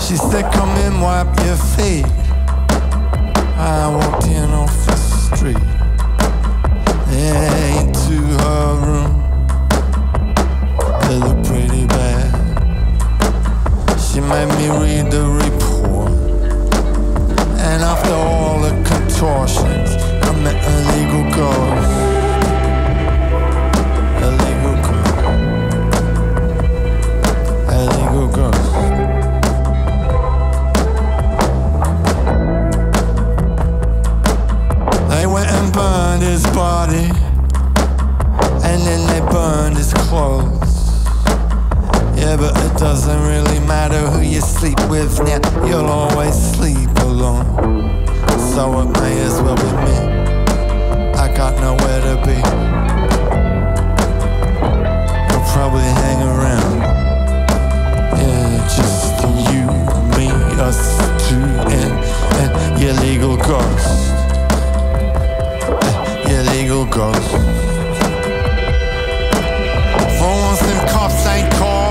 She said, come in, wipe your feet. I walked in off the street, into her room. It looked pretty bad. She made me read the report, and after all the contortions, I met a legal ghost. A legal ghost. A legal ghost. They went and burned his body, and then they burned his clothes. Yeah, but it doesn't really matter who you sleep with now, you'll always sleep alone. So it may as well be me, I got nowhere to be. I'll probably hang around. Yeah, just you, me, us two, and your legal ghost. Your legal ghost. For once them cops ain't called